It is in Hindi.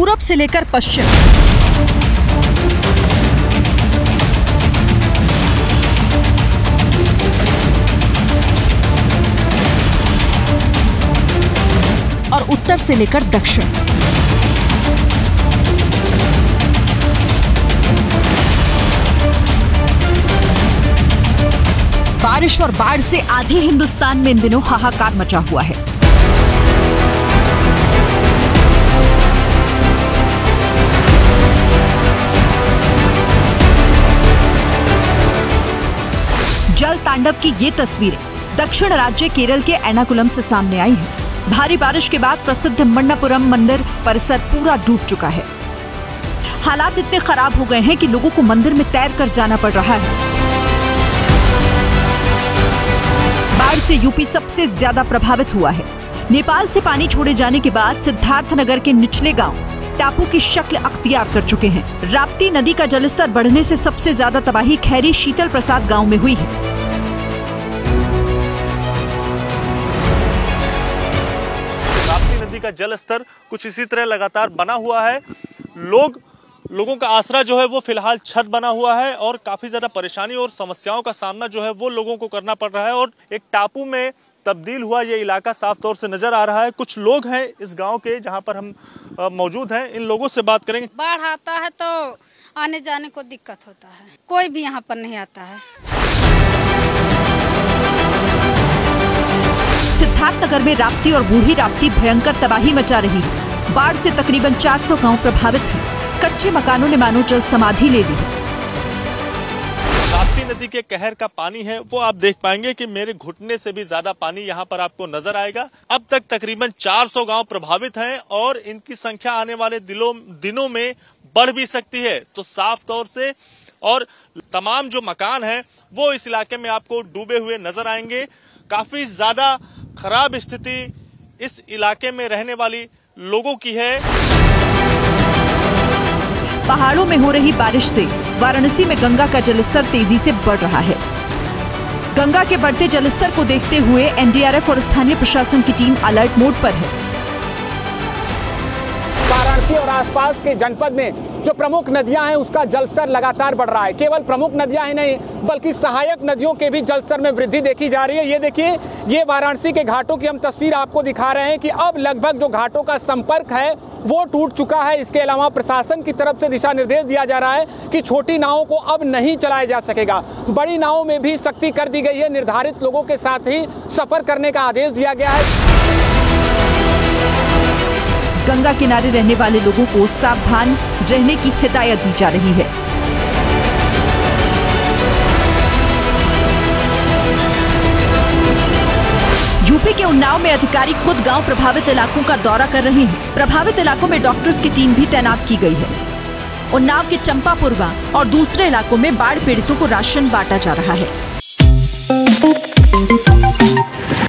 पूरब से लेकर पश्चिम, और उत्तर से लेकर दक्षिण। बारिश और बाढ़ से आधे हिंदुस्तान में इन दिनों हाहाकार मचा हुआ है। जल तांडव की ये तस्वीरें दक्षिण राज्य केरल के एर्नाकुलम से सामने आई हैं। भारी बारिश के बाद प्रसिद्ध मन्नापुरम मंदिर परिसर पूरा डूब चुका है। हालात इतने खराब हो गए हैं कि लोगों को मंदिर में तैर कर जाना पड़ रहा है। बाढ़ से यूपी सबसे ज्यादा प्रभावित हुआ है। नेपाल से पानी छोड़े जाने के बाद सिद्धार्थनगर के निचले गांव टापू की शक्ल अख्तियार कर चुके हैं। राप्ती नदी का जलस्तर बढ़ने से सबसे ज्यादा तबाही खैरी शीतल प्रसाद गांव में हुई है। नदी का जल स्तर कुछ इसी तरह लगातार बना हुआ है। लोगों का आसरा जो है वो फिलहाल छत बना हुआ है और काफी ज्यादा परेशानी और समस्याओं का सामना जो है वो लोगों को करना पड़ रहा है और एक टापू में तब्दील हुआ ये इलाका साफ तौर से नजर आ रहा है। कुछ लोग हैं इस गांव के जहां पर हम मौजूद हैं, इन लोगों से बात करेंगे। बाढ़ आता है तो आने जाने को दिक्कत होता है, कोई भी यहाँ पर नहीं आता है। सिद्धार्थनगर में राप्ती और बूढ़ी राप्ती भयंकर तबाही मचा रही है। बाढ़ से तकरीबन 400 गांव प्रभावित हैं। कच्चे मकानों ने मानो जल समाधि ले ली है। राप्ती नदी के कहर का पानी है वो आप देख पाएंगे कि मेरे घुटने से भी ज्यादा पानी यहाँ पर आपको नजर आएगा। अब तक तकरीबन 400 गांव प्रभावित हैं और इनकी संख्या आने वाले दिनों में बढ़ भी सकती है। तो साफ तौर से और तमाम जो मकान हैं वो इस इलाके में आपको डूबे हुए नजर आएंगे। काफी ज्यादा खराब स्थिति इस इलाके में रहने वाली लोगों की है। पहाड़ों में हो रही बारिश से वाराणसी में गंगा का जलस्तर तेजी से बढ़ रहा है। गंगा के बढ़ते जलस्तर को देखते हुए एनडीआरएफ और स्थानीय प्रशासन की टीम अलर्ट मोड पर है। वाराणसी और आसपास के जनपद में जो प्रमुख नदियां हैं उसका जलस्तर लगातार बढ़ रहा है। केवल प्रमुख नदियां ही नहीं बल्कि सहायक नदियों के भी जलस्तर में वृद्धि देखी जा रही है। ये देखिए, ये वाराणसी के घाटों की हम तस्वीर आपको दिखा रहे हैं कि अब लगभग जो घाटों का संपर्क है वो टूट चुका है। इसके अलावा प्रशासन की तरफ से दिशा निर्देश दिया जा रहा है कि छोटी नावों को अब नहीं चलाया जा सकेगा। बड़ी नावों में भी सख्ती कर दी गई है। निर्धारित लोगों के साथ ही सफर करने का आदेश दिया गया है। गंगा किनारे रहने वाले लोगों को सावधान रहने की हिदायत दी जा रही है। यूपी के उन्नाव में अधिकारी खुद गांव प्रभावित इलाकों का दौरा कर रहे हैं। प्रभावित इलाकों में डॉक्टर्स की टीम भी तैनात की गई है। उन्नाव के चंपापुरवा और दूसरे इलाकों में बाढ़ पीड़ितों को राशन बांटा जा रहा है।